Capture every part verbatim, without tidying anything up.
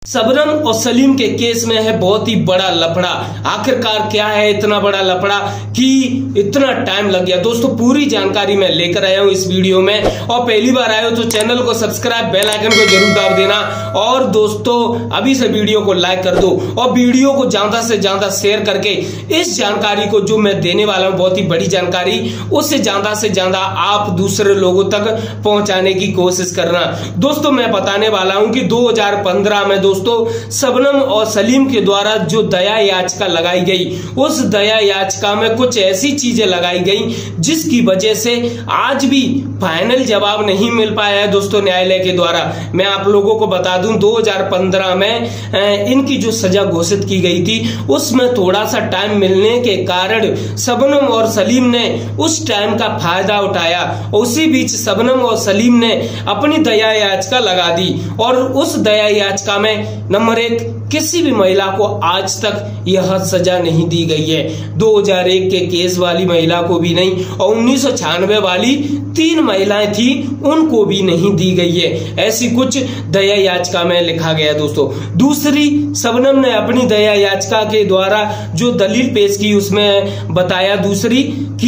शबनम और सलीम के केस में है बहुत ही बड़ा लफड़ा। आखिरकार क्या है इतना बड़ा लफड़ा कि इतना टाइम लग गया। दोस्तों पूरी जानकारी मैं लेकर आया हूं इस वीडियो में, और पहली बार आए हो तो चैनल को सब्सक्राइब, बेल आइकन को जरूर दबा देना, और दोस्तों अभी से वीडियो को लाइक कर दो और वीडियो को ज्यादा से ज्यादा शेयर करके इस जानकारी को जो मैं देने वाला हूं, बहुत ही बड़ी जानकारी, उससे ज्यादा से ज्यादा आप दूसरे लोगों तक पहुंचाने की कोशिश करना। दोस्तों मैं बताने वाला हूं कि दो हजार पंद्रह में दोस्तों शबनम और सलीम के द्वारा जो दया याचिका लगाई गई, उस दया याचिका में कुछ ऐसी चीजें लगाई गई जिसकी वजह से आज भी फाइनल जवाब नहीं मिल पाया है दोस्तों न्यायालय के द्वारा। मैं आप लोगों को बता दूं दो हजार पंद्रह में इनकी जो सजा घोषित की गई थी उसमें थोड़ा सा टाइम मिलने के कारण शबनम और सलीम ने उस टाइम का फायदा उठाया। उसी बीच शबनम और सलीम ने अपनी दया याचिका लगा दी, और उस दया याचिका में नंबर एक, किसी भी महिला को आज तक यह सजा नहीं दी गई है। दो हजार एक के केस वाली महिला को भी नहीं, और उन्नीस सौ छियानवे वाली तीन महिलाएं थी उनको भी नहीं दी गई है। ऐसी कुछ दया याचिका में लिखा गया दोस्तों। दूसरी, शबनम ने अपनी दया याचिका के द्वारा जो दलील पेश की उसमें बताया दूसरी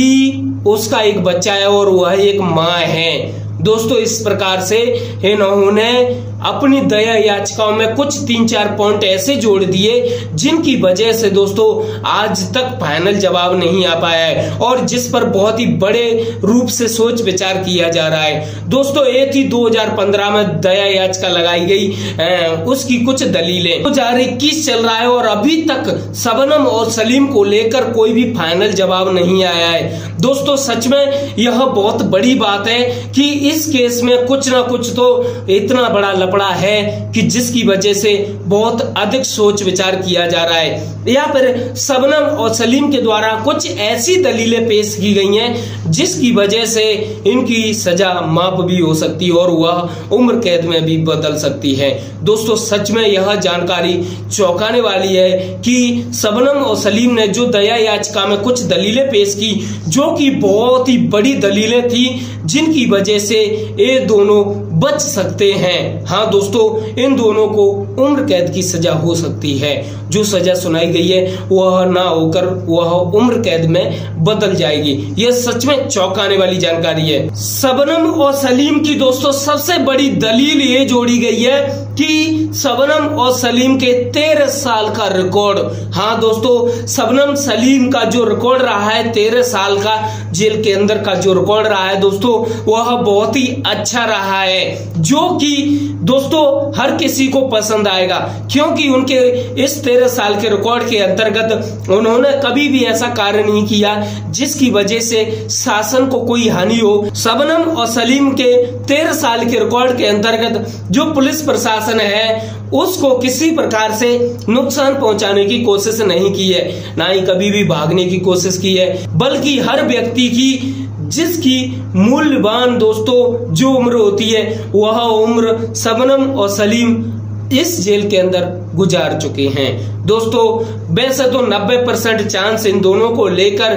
कि उसका एक बच्चा है और वह एक माँ है। दोस्तों इस प्रकार से इन्होंने अपनी दया याचिकाओं में कुछ तीन चार पॉइंट ऐसे जोड़ दिए जिनकी वजह से दोस्तों आज तक फाइनल जवाब नहीं आ पाया है, और जिस पर बहुत ही बड़े रूप से सोच विचार किया जा रहा है। दोस्तों एक ही दो हजार पंद्रह में दया याचिका लगाई गई, उसकी कुछ दलीलें। दो हजार इक्कीस चल रहा है और अभी तक शबनम और सलीम को लेकर कोई भी फाइनल जवाब नहीं आया है। दोस्तों सच में यह बहुत बड़ी बात है कि इस केस में कुछ ना कुछ तो इतना बड़ा लफड़ा है कि जिसकी वजह से बहुत अधिक सोच विचार किया जा रहा है। यहाँ पर शबनम और सलीम के द्वारा कुछ ऐसी दलीलें पेश की गई हैं जिसकी वजह से इनकी सजा माफ भी हो सकती है और वह उम्र कैद में भी बदल सकती है। दोस्तों सच में यह जानकारी चौंकाने वाली है कि शबनम और सलीम ने जो दया याचिका में कुछ दलीलें पेश की जो कि बहुत ही बड़ी दलीलें थी जिनकी वजह से ये दोनों बच सकते हैं। हाँ दोस्तों इन दोनों को उम्र कैद की सजा हो सकती है। जो सजा सुनाई गई है वह ना होकर वह उम्र कैद में बदल जाएगी। यह सच में चौंकाने वाली जानकारी है। शबनम और सलीम की दोस्तों सबसे बड़ी दलील ये जोड़ी गई है कि शबनम और सलीम के तेरह साल का रिकॉर्ड। हाँ दोस्तों शबनम सलीम का जो रिकॉर्ड रहा है तेरह साल का जेल के अंदर का जो रिकॉर्ड रहा है दोस्तों वह बहुत ही अच्छा रहा है, जो कि दोस्तों हर किसी को पसंद आएगा, क्योंकि उनके इस तेरह साल के रिकॉर्ड के अंतर्गत उन्होंने कभी भी ऐसा कार्य नहीं किया जिसकी वजह से शासन को कोई हानि हो। शबनम और सलीम के तेरह साल के रिकॉर्ड के अंतर्गत जो पुलिस प्रशासन है उसको किसी प्रकार से नुकसान पहुंचाने की कोशिश नहीं की है, ना ही कभी भी भागने की कोशिश की है, बल्कि हर व्यक्ति की जिसकी मूल्यवान दोस्तों जो उम्र होती है वह उम्र शबनम और सलीम इस जेल के अंदर गुजार चुके हैं। दोस्तों वैसे तो नब्बे परसेंट चांस इन दोनों को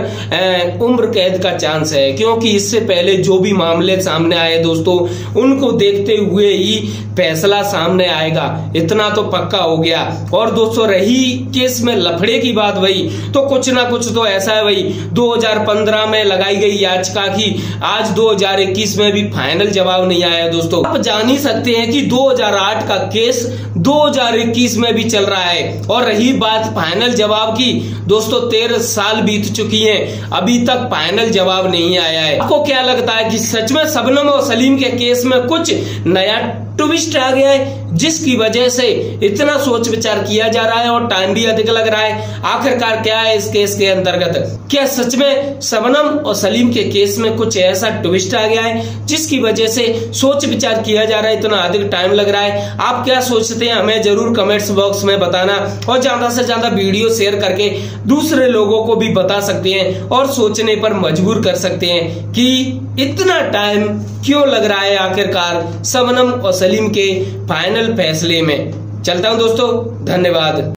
लेकर उम्र कैद का चांस है, क्योंकि इससे पहले जो भी मामले सामने आए दोस्तों उनको देखते हुए ही फैसला सामने आएगा, इतना तो पक्का हो गया। और दोस्तों रही केस में लफड़े की बात भाई, तो कुछ ना कुछ तो ऐसा है भाई, दो हजार पंद्रह में लगाई गई याचिका की आज दो हजार इक्कीस में भी फाइनल जवाब नहीं आया दोस्तों। आप जान ही सकते हैं कि दो हजार आठ का केस दो हजार इक्कीस में भी चल रहा है, और रही बात फाइनल जवाब की दोस्तों तेरह साल बीत चुकी हैं, अभी तक फाइनल जवाब नहीं आया है। आपको क्या लगता है कि सच में शबनम और सलीम के केस में कुछ नया ट्विस्ट आ गया है जिसकी वजह से इतना सोच विचार किया जा रहा है और टाइम भी अधिक लग रहा है? आखिरकार क्या है इस केस के अंतर्गत? क्या सच में शबनम और सलीम के केस में कुछ ऐसा ट्विस्ट आ गया है जिसकी वजह से सोच विचार किया जा रहा है, इतना अधिक टाइम लग रहा है? आप क्या सोचते हैं हमें जरूर कमेंट्स बॉक्स में बताना, और ज्यादा से ज्यादा वीडियो शेयर करके दूसरे लोगों को भी बता सकते हैं और सोचने पर मजबूर कर सकते हैं कि इतना टाइम क्यों लग रहा है आखिरकार शबनम और सलीम के फाइनल फैसले में। चलता हूं दोस्तों, धन्यवाद।